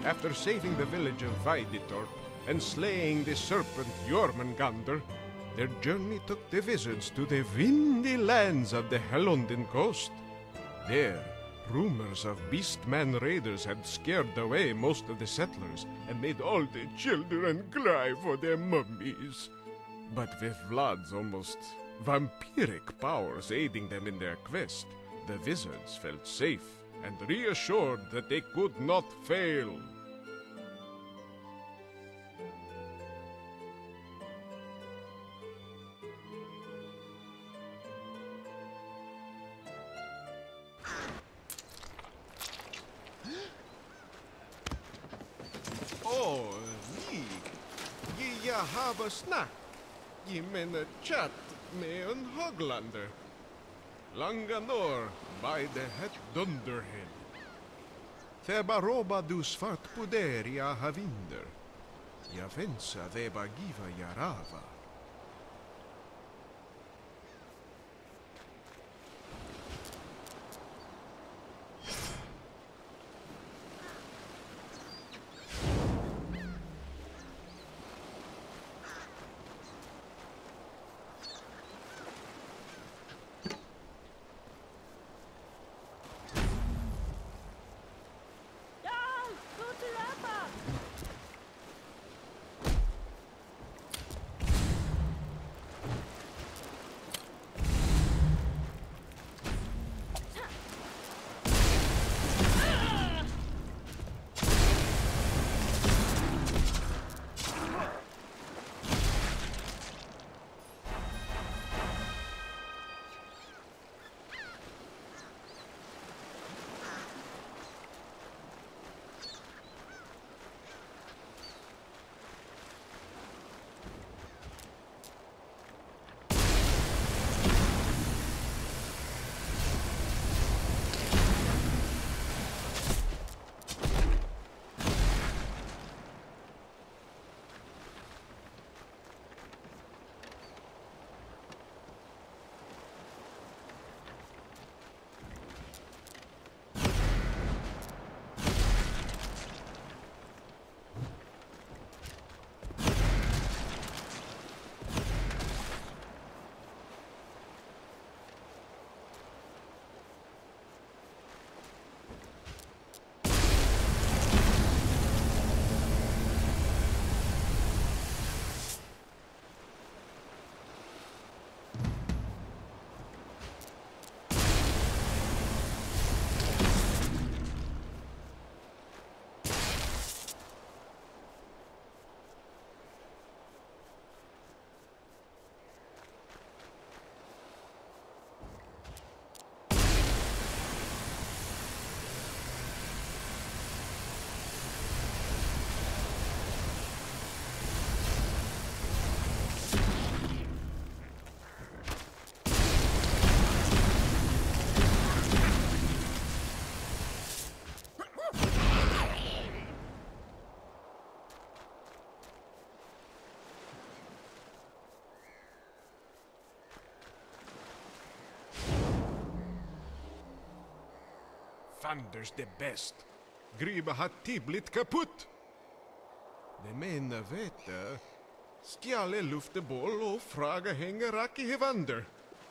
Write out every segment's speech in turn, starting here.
After saving the village of Veiditorp and slaying the serpent Jormungandr, their journey took the wizards to the windy lands of the Hellunden coast. There, rumors of beastman raiders had scared away most of the settlers and made all the children cry for their mummies. But with Vlad's almost vampiric powers aiding them in their quest, the wizards felt safe and reassured that they could not fail. Oh, je have snack. Je men chat med en Hoglander. Langanor by the het Dunderhead. Thebaroba du svart puderia havinder. Javensa theba giva jarava. Thunder's the best. Griba hat tiblit kaputt. De mena veta. Stjale lufteboll och fraga hänger raki hevander.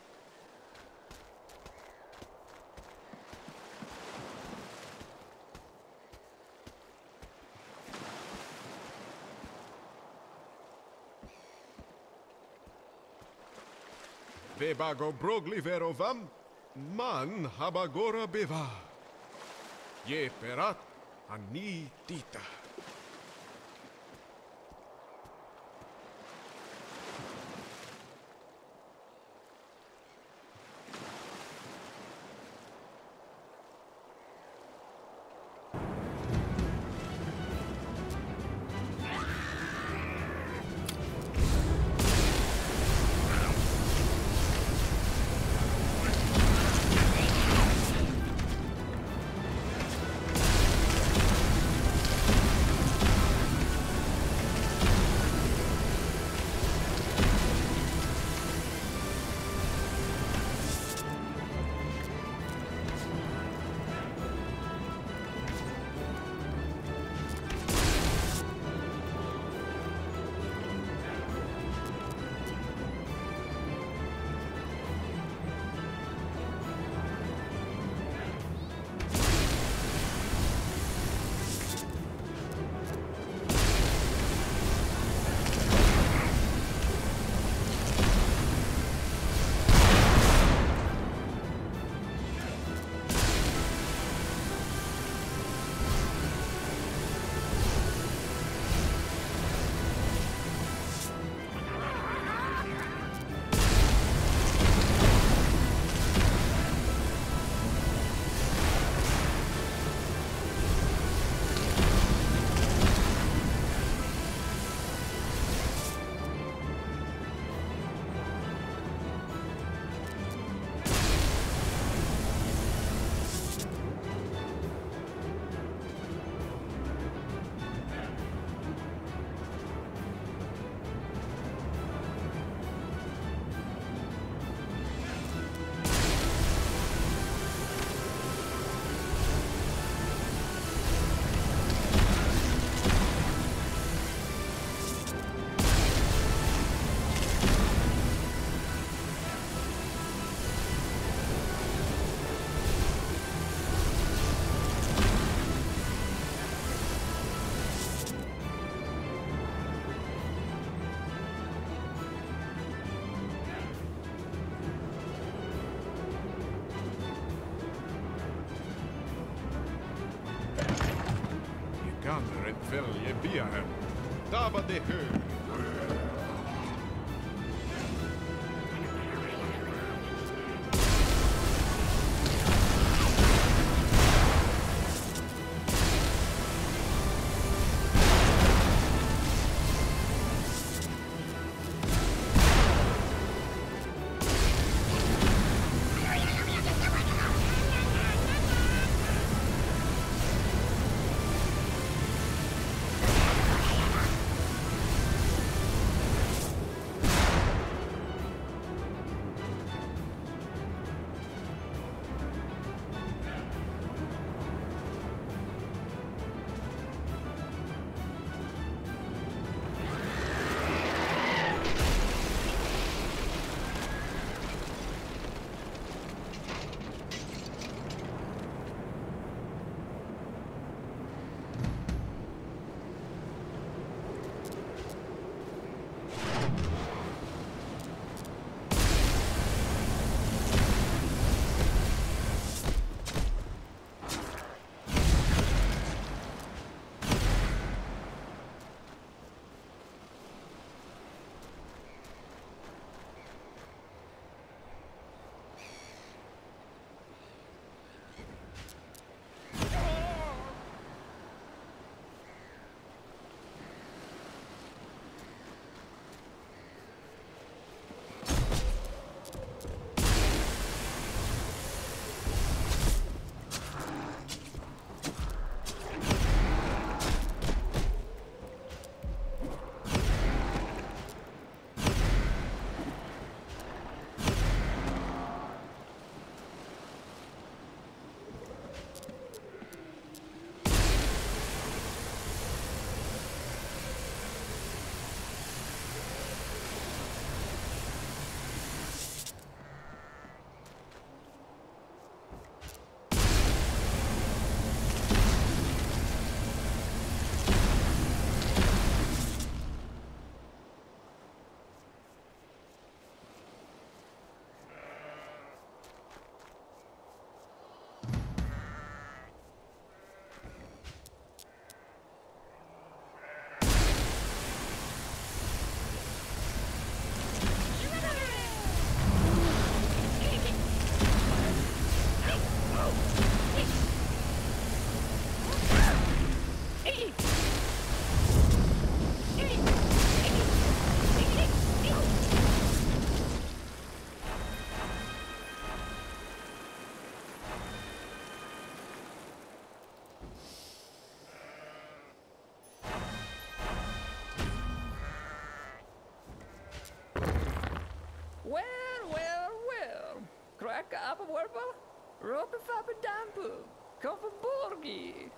Vebago brogli verovam, man habagora beva. Je perat ani tita. Jormungandr and Velje Biahem. Daba de Hö. Kraka apenworpel, rope fappen dampu, koffer borgi.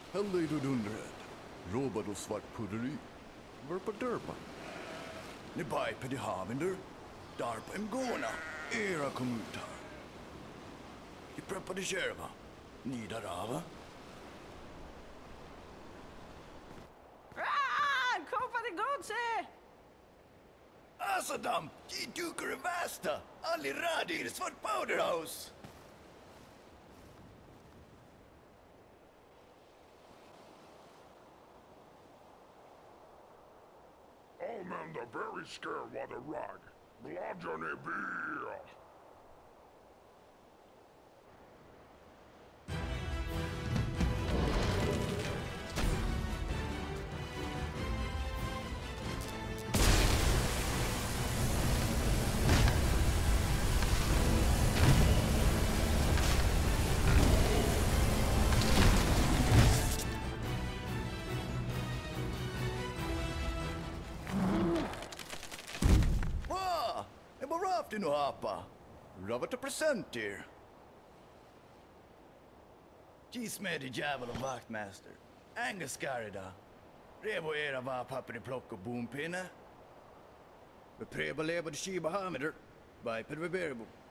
Hellre du dunderhead. Robot och svart pudderi. Vurpa derpa. Ni bajper de havinder. Darpa em gåna. Era kom ut här. I preppade kärva. Nida rava. Kompani godse! Asadam, de dukar vasta. Alli radir svart powderhouse. All men are very scared what a rag. Bludgeon be. Wow! Det var raft nu hapa. Robert och present here. Gis med i diablo och vaktmäster. Angus skarida. Revo era var papper i plock och boompinne. Vi prövar leva de skiba hamider. Viper vi berbo.